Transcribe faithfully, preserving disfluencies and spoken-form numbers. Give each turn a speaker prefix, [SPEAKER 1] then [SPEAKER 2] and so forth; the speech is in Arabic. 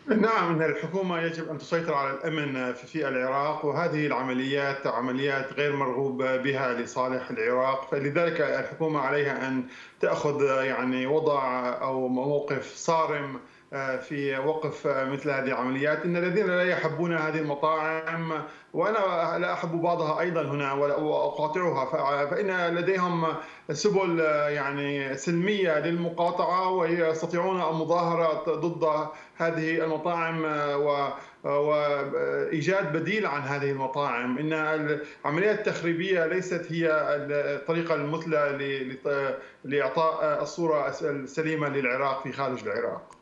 [SPEAKER 1] نعم، إن الحكومة يجب أن تسيطر على الأمن في في العراق، وهذه العمليات عمليات غير مرغوب بها لصالح العراق، فلذلك الحكومة عليها أن تأخذ يعني وضع أو موقف صارم آه، في وقف آه، مثل هذه العمليات. إن الذين لا يحبون هذه المطاعم، وأنا لا أحب بعضها أيضا هنا ولا- وأقاطعها، ف- فإن لديهم سبل آه، يعني سلمية للمقاطعة، ويستطيعون المظاهرة ضد هذه المطاعم آه، و وإيجاد بديل عن هذه المطاعم. إن العمليات التخريبية ليست هي الطريقة المثلى ل- لإعطاء الصورة السليمة للعراق في خارج العراق.